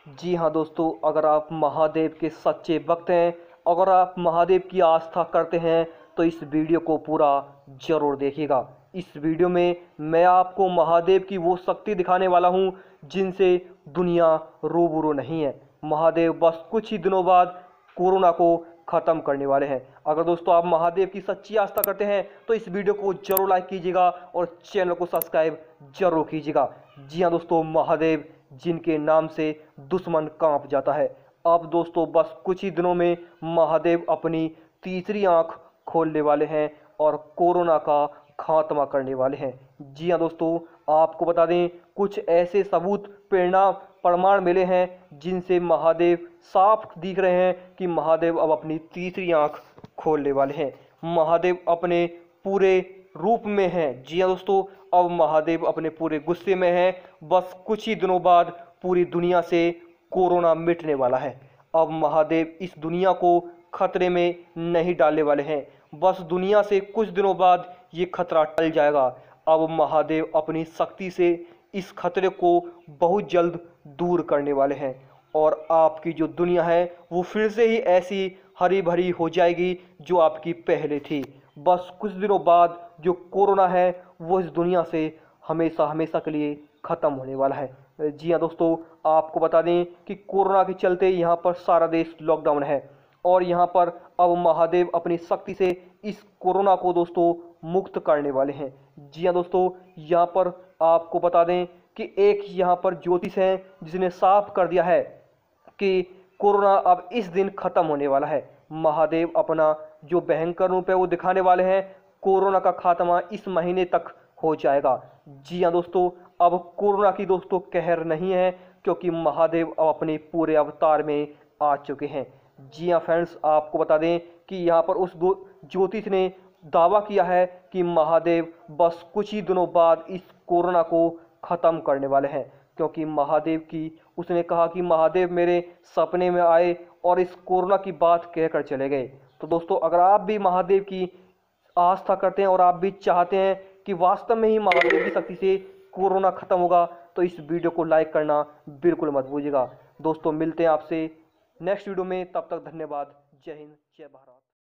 जी हाँ दोस्तों, अगर आप महादेव के सच्चे भक्त हैं, अगर आप महादेव की आस्था करते हैं तो इस वीडियो को पूरा ज़रूर देखिएगा। इस वीडियो में मैं आपको महादेव की वो शक्ति दिखाने वाला हूँ जिनसे दुनिया रूबरू नहीं है। महादेव बस कुछ ही दिनों बाद कोरोना को ख़त्म करने वाले हैं। अगर दोस्तों आप महादेव की सच्ची आस्था करते हैं तो इस वीडियो को जरूर लाइक कीजिएगा और चैनल को सब्सक्राइब जरूर कीजिएगा। जी हाँ दोस्तों, महादेव जिनके नाम से दुश्मन कांप जाता है। अब दोस्तों बस कुछ ही दिनों में महादेव अपनी तीसरी आंख खोलने वाले हैं और कोरोना का खात्मा करने वाले हैं। जी हाँ दोस्तों, आपको बता दें कुछ ऐसे सबूत प्रेरणा प्रमाण मिले हैं जिनसे महादेव साफ दिख रहे हैं कि महादेव अब अपनी तीसरी आंख खोलने वाले हैं। महादेव अपने पूरे रूप में हैं। जी हाँ दोस्तों, अब महादेव अपने पूरे गुस्से में हैं। बस कुछ ही दिनों बाद पूरी दुनिया से कोरोना मिटने वाला है। अब महादेव इस दुनिया को खतरे में नहीं डालने वाले हैं। बस दुनिया से कुछ दिनों बाद ये खतरा टल जाएगा। अब महादेव अपनी शक्ति से इस खतरे को बहुत जल्द दूर करने वाले हैं और आपकी जो दुनिया है वो फिर से ही ऐसी हरी भरी हो जाएगी जो आपकी पहले थी। बस कुछ दिनों बाद जो कोरोना है वो इस दुनिया से हमेशा हमेशा के लिए ख़त्म होने वाला है। जी हाँ दोस्तों, आपको बता दें कि कोरोना के चलते यहाँ पर सारा देश लॉकडाउन है और यहाँ पर अब महादेव अपनी शक्ति से इस कोरोना को दोस्तों मुक्त करने वाले हैं। जी हाँ दोस्तों, यहाँ पर आपको बता दें कि एक यहाँ पर ज्योतिष है जिसने साफ कर दिया है कि कोरोना अब इस दिन खत्म होने वाला है। महादेव अपना जो भयंकर रूप है वो दिखाने वाले हैं। कोरोना का खात्मा इस महीने तक हो जाएगा। जी हाँ दोस्तों, अब कोरोना की दोस्तों कहर नहीं है क्योंकि महादेव अब अपने पूरे अवतार में आ चुके हैं। जी हाँ फ्रेंड्स, आपको बता दें कि यहाँ पर उस ज्योतिष ने दावा किया है कि महादेव बस कुछ ही दिनों बाद इस कोरोना को ख़त्म करने वाले हैं क्योंकि महादेव की उसने कहा कि महादेव मेरे सपने में आए और इस कोरोना की बात कहकर चले गए। तो दोस्तों अगर आप भी महादेव की आस्था करते हैं और आप भी चाहते हैं कि वास्तव में ही महादेव की शक्ति से कोरोना खत्म होगा तो इस वीडियो को लाइक करना बिल्कुल मत भूलिएगा। दोस्तों मिलते हैं आपसे नेक्स्ट वीडियो में, तब तक धन्यवाद। जय हिंद, जय भारत।